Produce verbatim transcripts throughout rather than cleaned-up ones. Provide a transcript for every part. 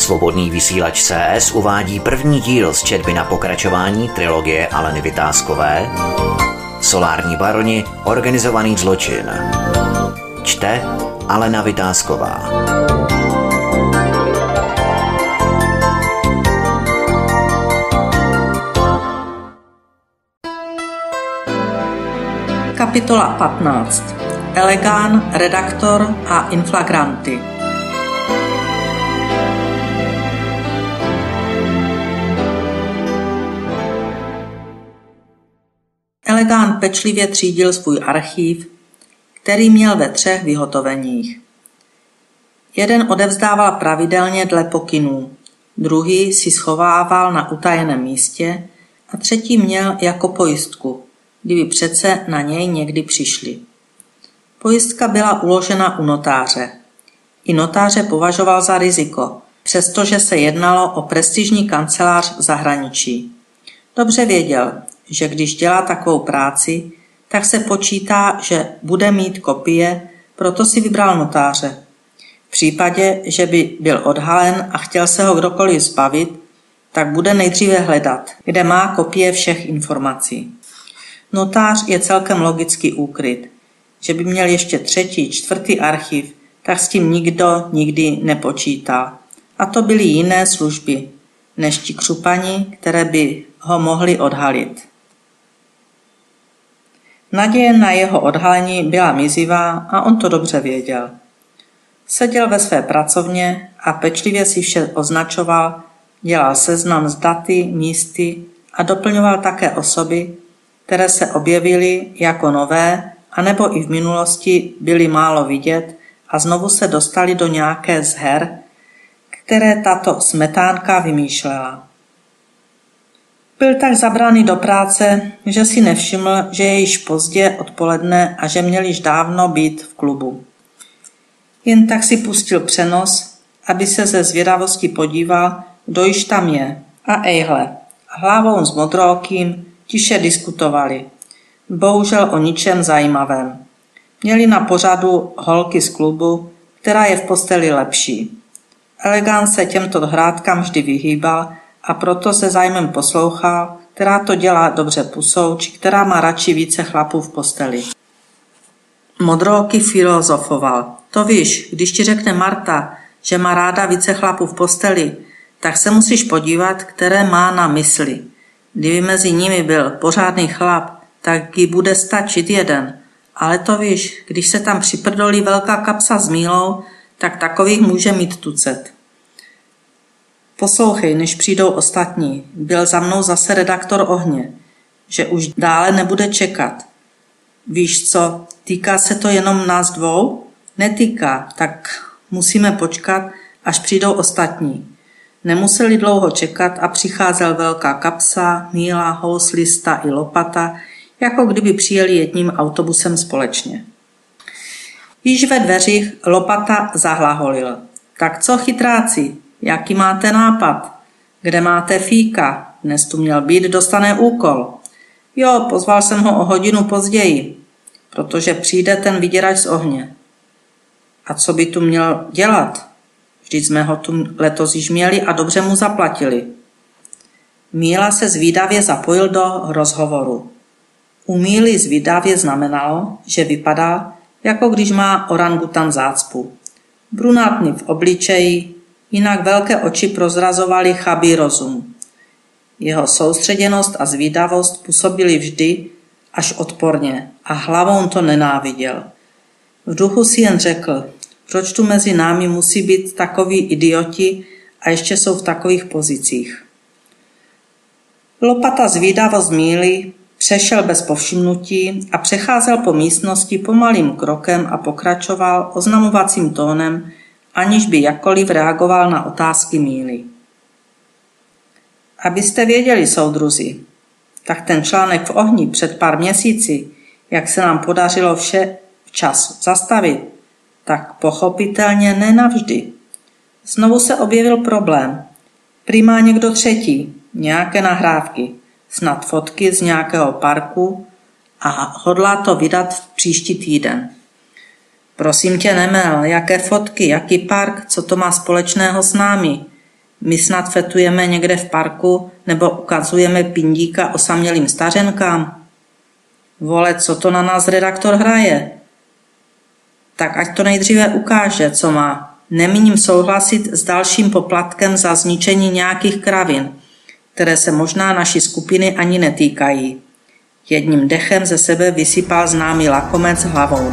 Svobodný vysílač C S uvádí první díl z četby na pokračování trilogie Aleny Vytázkové Solární baroni, organizovaný zločin. Čte Alena Vytázková. Kapitola patnáct. Elegán, redaktor a inflagranty. Elegán pečlivě třídil svůj archív, který měl ve třech vyhotoveních. Jeden odevzdával pravidelně dle pokynů, druhý si schovával na utajeném místě a třetí měl jako pojistku, kdyby přece na něj někdy přišli. Pojistka byla uložena u notáře. I notáře považoval za riziko, přestože se jednalo o prestižní kancelář v zahraničí. Dobře věděl, že když dělá takovou práci, tak se počítá, že bude mít kopie, proto si vybral notáře. V případě, že by byl odhalen a chtěl se ho kdokoliv zbavit, tak bude nejdříve hledat, kde má kopie všech informací. Notář je celkem logicky úkryt. Že by měl ještě třetí, čtvrtý archiv, tak s tím nikdo nikdy nepočítal. A to byly jiné služby, než ti křupani, které by ho mohli odhalit. Naděje na jeho odhalení byla mizivá a on to dobře věděl. Seděl ve své pracovně a pečlivě si vše označoval, dělal seznam s daty, místy a doplňoval také osoby, které se objevily jako nové, anebo i v minulosti byly málo vidět a znovu se dostali do nějaké z her, které tato smetánka vymýšlela. Byl tak zabraný do práce, že si nevšiml, že je již pozdě odpoledne a že měl již dávno být v klubu. Jen tak si pustil přenos, aby se ze zvědavosti podíval, kdo již tam je. A ejhle, hlavou s modrookým tiše diskutovali. Bohužel o ničem zajímavém. Měli na pořadu holky z klubu, která je v posteli lepší. Elegán se těmto hrádkám vždy vyhýbal a proto se zájmem poslouchal, která to dělá dobře pusou, či která má radši více chlapů v posteli. Modrooky filozofoval. To víš, když ti řekne Marta, že má ráda více chlapů v posteli, tak se musíš podívat, které má na mysli. Kdyby mezi nimi byl pořádný chlap, tak jí bude stačit jeden. Ale to víš, když se tam připrdolí velká kapsa s mílou, tak takových může mít tucet. Poslouchej, než přijdou ostatní. Byl za mnou zase redaktor Ohně, že už dále nebude čekat. Víš co, týká se to jenom nás dvou? Netýká, tak musíme počkat, až přijdou ostatní. Nemuseli dlouho čekat a přicházel velká kapsa, míla, houslista i lopata, jako kdyby přijeli jedním autobusem společně. Již ve dveřích lopata zahlaholil. Tak co, chytráci, jaký máte nápad? Kde máte fíka? Dnes tu měl být, dostane úkol. Jo, pozval jsem ho o hodinu později, protože přijde ten vyděrač z Ohně. A co by tu měl dělat? Vždyť jsme ho tu letos již měli a dobře mu zaplatili. Míla se zvídavě zapojil do rozhovoru. U Míly zvídavě znamenalo, že vypadá, jako když má orangutan zácpu. Brunátný v obličeji, jinak velké oči prozrazovaly chabý rozum. Jeho soustředěnost a zvídavost působily vždy až odporně a hlavou to nenáviděl. V duchu si jen řekl, proč tu mezi námi musí být takoví idioti a ještě jsou v takových pozicích. Lopata zvídavost Míly přešel bez povšimnutí a přecházel po místnosti pomalým krokem a pokračoval oznamovacím tónem, aniž by jakkoliv reagoval na otázky Míly. Abyste věděli, soudruzi, tak ten článek v Ohni před pár měsíci, jak se nám podařilo vše včas zastavit, tak pochopitelně ne navždy. Znovu se objevil problém. Prý má někdo třetí, nějaké nahrávky, snad fotky z nějakého parku a hodlá to vydat příští týden. Prosím tě, Nemel, jaké fotky, jaký park, co to má společného s námi? My snad fetujeme někde v parku nebo ukazujeme pindíka osamělým stařenkám? Vole, co to na nás redaktor hraje? Tak ať to nejdříve ukáže, co má. Nemíním souhlasit s dalším poplatkem za zničení nějakých kravin, které se možná naší skupiny ani netýkají. Jedním dechem ze sebe vysypal známý lakomec hlavou.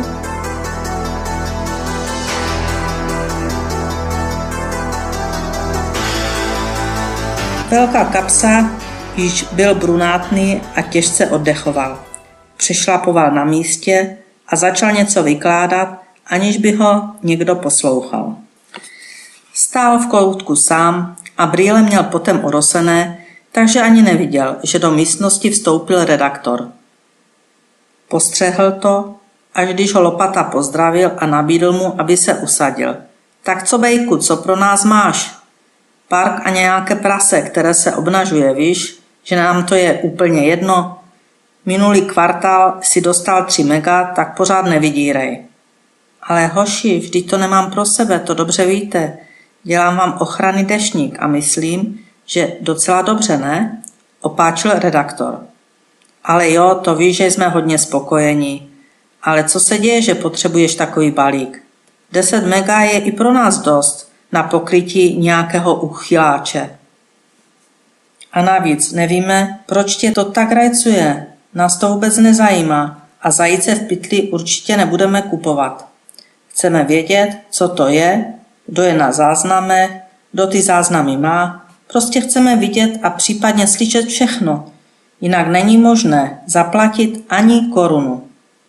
Velká kapsa již byl brunátný a těžce oddechoval. Přešlapoval na místě a začal něco vykládat, aniž by ho někdo poslouchal. Stál v koutku sám a brýle měl potem orosené, takže ani neviděl, že do místnosti vstoupil redaktor. Postřehl to, až když ho Lopata pozdravil a nabídl mu, aby se usadil. Tak co, bejku, co pro nás máš? Park a nějaké prase, které se obnažuje, víš, že nám to je úplně jedno. Minulý kvartál si dostal tři mega, tak pořád nevydírej. Ale hoši, vždyť to nemám pro sebe, to dobře víte. Dělám vám ochranný deštník a myslím, že docela dobře, ne? Opáčil redaktor. Ale jo, to víš, že jsme hodně spokojení. Ale co se děje, že potřebuješ takový balík? deset mega je i pro nás dost na pokrytí nějakého uchyláče. A navíc nevíme, proč tě to tak rajcuje. Nás to vůbec nezajímá a zajíce v pytli určitě nebudeme kupovat. Chceme vědět, co to je, kdo je na záznamech, kdo ty záznamy má. Prostě chceme vidět a případně slyšet všechno. Jinak není možné zaplatit ani korunu.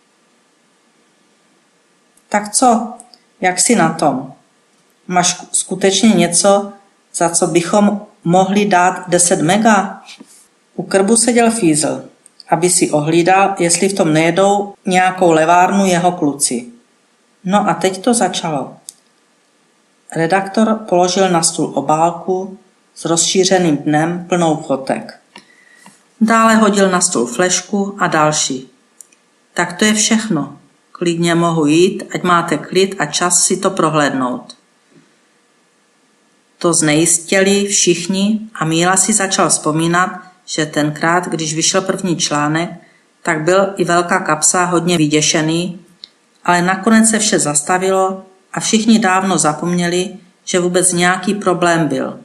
Tak co? Jak jsi na tom? Máš skutečně něco, za co bychom mohli dát deset mega? U krbu seděl Fízl, aby si ohlídal, jestli v tom nejedou nějakou levárnu jeho kluci. No a teď to začalo. Redaktor položil na stůl obálku s rozšířeným dnem plnou fotek. Dále hodil na stůl flešku a další. Tak to je všechno. Klidně mohu jít, ať máte klid a čas si to prohlédnout. To znejistěli všichni a Míla si začal vzpomínat, že tenkrát, když vyšel první článek, tak byl i velká kapsa hodně vyděšený, ale nakonec se vše zastavilo a všichni dávno zapomněli, že vůbec nějaký problém byl.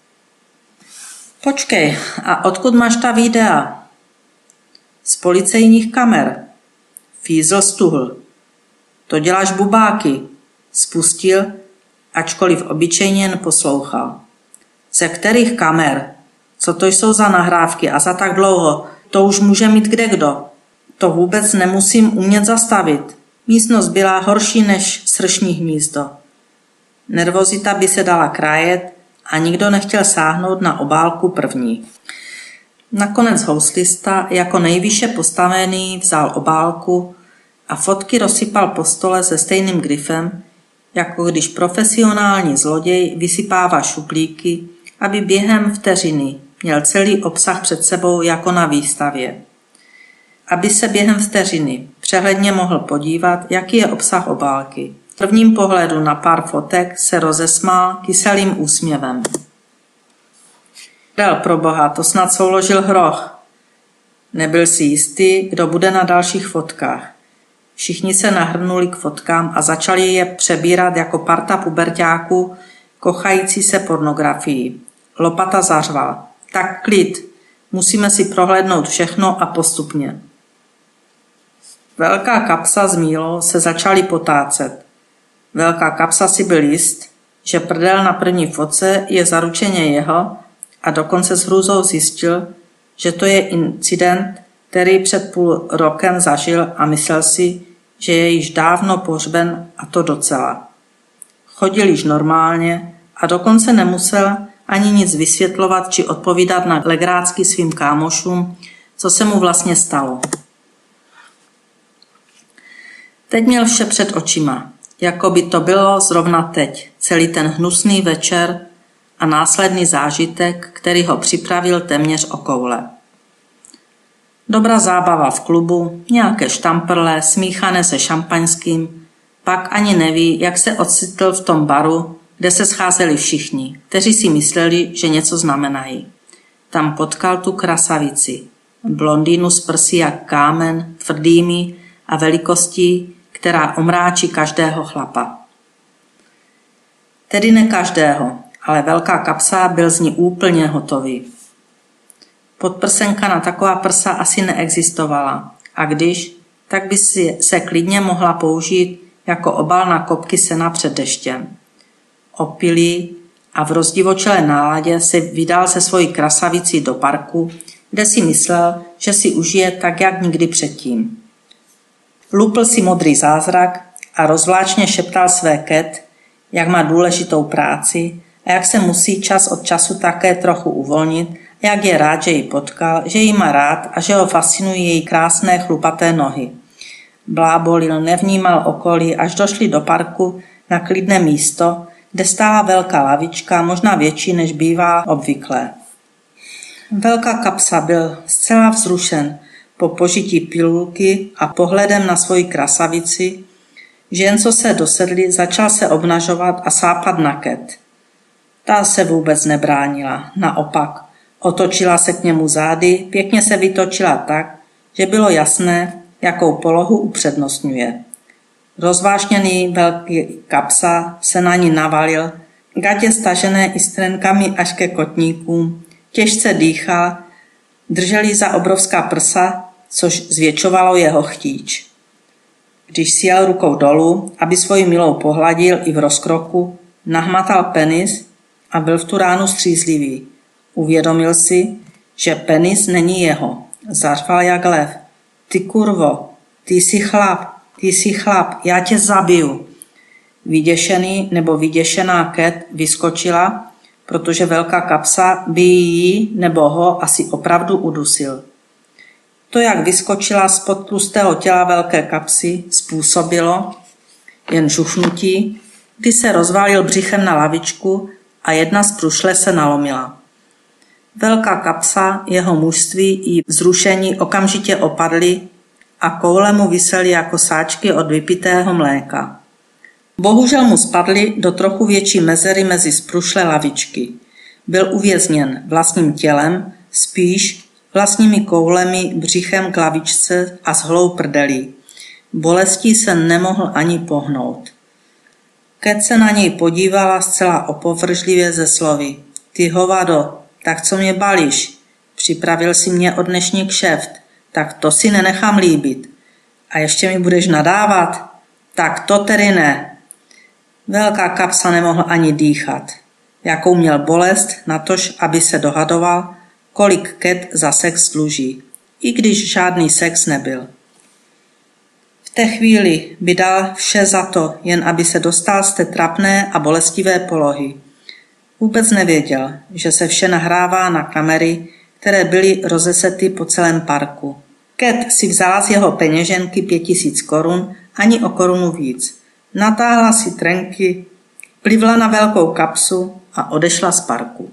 Počkej, a odkud máš ta videa? Z policejních kamer. Fízl stuhl. To děláš bubáky. Spustil, ačkoliv obyčejně jen poslouchal. Ze kterých kamer? Co to jsou za nahrávky a za tak dlouho? To už může mít kdekdo. To vůbec nemusím umět zastavit. Místnost byla horší než sršní hnízdo. Nervozita by se dala krájet a nikdo nechtěl sáhnout na obálku první. Nakonec houslista jako nejvýše postavený vzal obálku a fotky rozsypal po stole se stejným grifem, jako když profesionální zloděj vysypává šuplíky, aby během vteřiny měl celý obsah před sebou jako na výstavě. Aby se během vteřiny přehledně mohl podívat, jaký je obsah obálky. V prvním pohledu na pár fotek se rozesmál kyselým úsměvem. Del, proboha, to snad souložil hroch. Nebyl si jistý, kdo bude na dalších fotkách. Všichni se nahrnuli k fotkám a začali je přebírat jako parta puberťáků, kochající se pornografií. Lopata zařval. Tak klid, musíme si prohlédnout všechno a postupně. Velká kapsa s Mílou se začali potácet. Velká kapsa si byl jist, že prdel na první fotce je zaručeně jeho a dokonce s hrůzou zjistil, že to je incident, který před půl rokem zažil a myslel si, že je již dávno pohřben a to docela. Chodil již normálně a dokonce nemusel ani nic vysvětlovat či odpovídat na legrácky svým kámošům, co se mu vlastně stalo. Teď měl vše před očima, jako by to bylo zrovna teď, celý ten hnusný večer a následný zážitek, který ho připravil téměř o koule. Dobrá zábava v klubu, nějaké štamprle, smíchané se šampaňským, pak ani neví, jak se ocitl v tom baru, kde se scházeli všichni, kteří si mysleli, že něco znamenají. Tam potkal tu krasavici, blondýnu s prsy jak kámen, tvrdými a velikostí, která omráčí každého chlapa. Tedy ne každého, ale Velká kapsa byl z ní úplně hotový. Podprsenka na taková prsa asi neexistovala a když, tak by si se klidně mohla použít jako obal na kopky sena před deštěm. Opilý a v rozdivočelé náladě se vydal se svojí krasavicí do parku, kde si myslel, že si užije tak, jak nikdy předtím. Lupl si modrý zázrak a rozvláčně šeptal své Cat, jak má důležitou práci a jak se musí čas od času také trochu uvolnit, jak je rád, že ji potkal, že ji má rád a že ho fascinují její krásné chlupaté nohy. Blábolil, nevnímal okolí, až došli do parku na klidné místo, kde stála velká lavička, možná větší, než bývá obvyklé. Velká kapsa byl zcela vzrušen po požití pilulky a pohledem na svoji krasavici, že jen co se dosedli, začal se obnažovat a sápat na Cat. Ta se vůbec nebránila, naopak. Otočila se k němu zády, pěkně se vytočila tak, že bylo jasné, jakou polohu upřednostňuje. Rozvášněný Velký kapsa se na ní navalil, gatě stažené i s trenkami až ke kotníkům, těžce dýchal, držel ji za obrovská prsa, což zvětšovalo jeho chtíč. Když si jel rukou dolů, aby svoji milou pohladil i v rozkroku, nahmatal penis a byl v tu ránu střízlivý. Uvědomil si, že penis není jeho. Zařval jak lev. Ty kurvo, ty jsi chlap, ty jsi chlap, já tě zabiju. Vyděšený nebo vyděšená Cat vyskočila, protože Velká kapsa by jí nebo ho asi opravdu udusil. To, jak vyskočila spod tlustého těla Velké kapsy, způsobilo jen žuchnutí, kdy se rozvalil břichem na lavičku a jedna z prušle se nalomila. Velká kapsa, jeho mužství i vzrušení okamžitě opadly a koule mu visely jako sáčky od vypitého mléka. Bohužel mu spadly do trochu větší mezery mezi sprušlé lavičky. Byl uvězněn vlastním tělem, spíš vlastními koulemi břichem k lavičce a s holou prdelí. Bolestí se nemohl ani pohnout. Cat se na něj podívala zcela opovržlivě ze slovy. Ty hovado, tak co mě balíš? Připravil si mě o dnešní kšeft, tak to si nenechám líbit. A ještě mi budeš nadávat? Tak to tedy ne. Velká kapsa nemohl ani dýchat. Jakou měl bolest, natož, aby se dohadoval, kolik Cat za sex dluží, i když žádný sex nebyl. V té chvíli by dal vše za to, jen aby se dostal z té trapné a bolestivé polohy. Vůbec nevěděl, že se vše nahrává na kamery, které byly rozesety po celém parku. Cat si vzala z jeho peněženky pět tisíc korun, ani o korunu víc. Natáhla si trenky, plivla na Velkou kapsu a odešla z parku.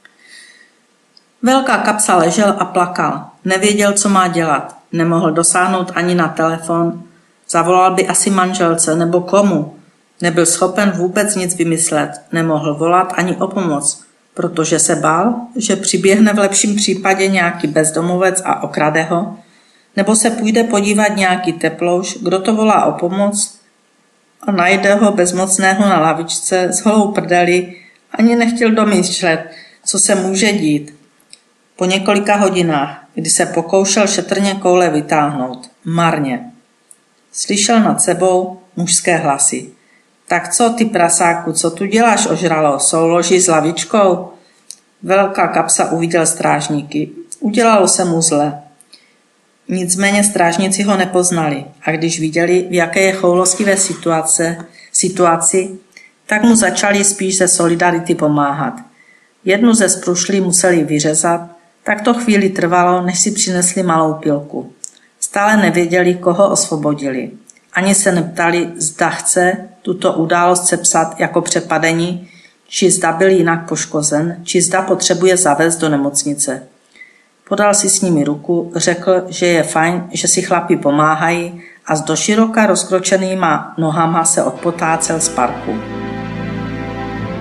Velká kapsa ležel a plakal. Nevěděl, co má dělat. Nemohl dosáhnout ani na telefon. Zavolal by asi manželce nebo komu. Nebyl schopen vůbec nic vymyslet. Nemohl volat ani o pomoc, protože se bál, že přiběhne v lepším případě nějaký bezdomovec a okrade ho, nebo se půjde podívat nějaký teplouš, kdo to volá o pomoc a najde ho bezmocného na lavičce s holou prdeli, ani nechtěl domýšlet, co se může dít. Po několika hodinách, kdy se pokoušel šetrně koule vytáhnout, marně. Slyšel nad sebou mužské hlasy. Tak co, ty prasáku, co tu děláš, ožralo, souloží s lavičkou? Velká kapsa uviděl strážníky. Udělalo se mu zle. Nicméně strážníci ho nepoznali a když viděli, v jaké je choulostivé situace, situaci, tak mu začali spíš ze solidarity pomáhat. Jednu ze sprušlí museli vyřezat, tak to chvíli trvalo, než si přinesli malou pilku. Stále nevěděli, koho osvobodili. Ani se neptali, zda chce tuto událost sepsat jako přepadení, či zda byl jinak poškozen, či zda potřebuje zavést do nemocnice. Podal si s nimi ruku, řekl, že je fajn, že si chlapi pomáhají a s doširoka rozkročenýma nohama se odpotácel z parku.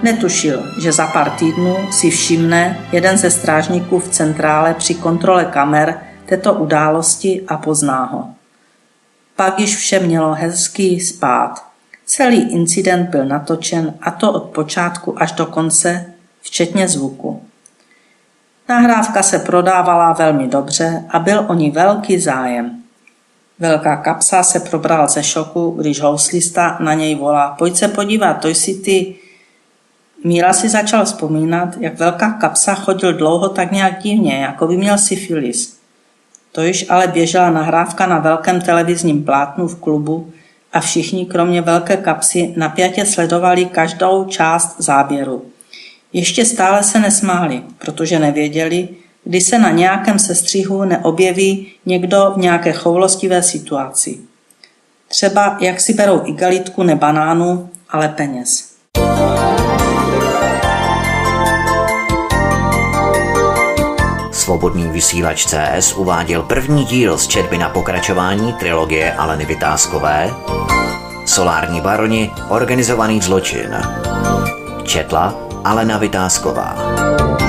Netušil, že za pár týdnů si všimne jeden ze strážníků v centrále při kontrole kamer této události a pozná ho. Pak již vše mělo hezky spát. Celý incident byl natočen, a to od počátku až do konce, včetně zvuku. Nahrávka se prodávala velmi dobře a byl o ní velký zájem. Velká kapsa se probral ze šoku, když houslista na něj volá: pojď se podívat, to jsi ty. Míra si začal vzpomínat, jak Velká kapsa chodil dlouho tak nějak divně, jako by měl syfilis. To již ale běžela nahrávka na velkém televizním plátnu v klubu a všichni, kromě Velké kapsy, napjatě sledovali každou část záběru. Ještě stále se nesmáli, protože nevěděli, kdy se na nějakém sestřihu neobjeví někdo v nějaké choulostivé situaci. Třeba jak si berou igelitku ne banánu, ale peněz. Svobodný vysílač C S uváděl první díl z četby na pokračování trilogie Aleny Vytázkové Solární baroni, organizovaný zločin. Četla Alena Vytázková.